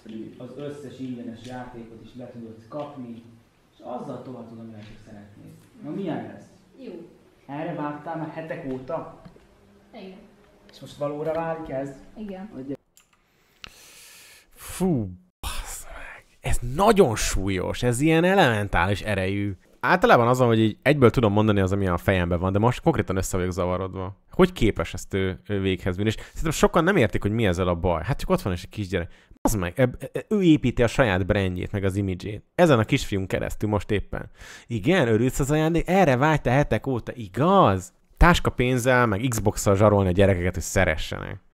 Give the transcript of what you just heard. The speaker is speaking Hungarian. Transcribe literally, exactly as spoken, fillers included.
az összes ingyenes játékot is le tudod kapni, és azzal tovább tudom, hogy csak szeretnéd. Na milyen lesz? Jó. Erre vártál már hetek óta? Igen. És most valóra válik ez? Igen. Hogy... Fú, bassz meg. Ez nagyon súlyos, ez ilyen elementális erejű. Általában az, hogy így egyből tudom mondani az, ami a fejemben van, de most konkrétan össze vagyok zavarodva. Hogy képes ezt ő, ő véghez vinni? És szerintem sokan nem értik, hogy mi ezzel a baj. Hát csak ott van is egy kisgyerek. Az meg, eb, e, ő építi a saját brandjét, meg az imidzsét. Ezen a kisfiún keresztül most éppen. Igen, örülsz az ajándék? Erre vágytál hetek óta, igaz? Táska pénzzel, meg Xbox-szal zsarolni a gyerekeket, hogy szeressenek.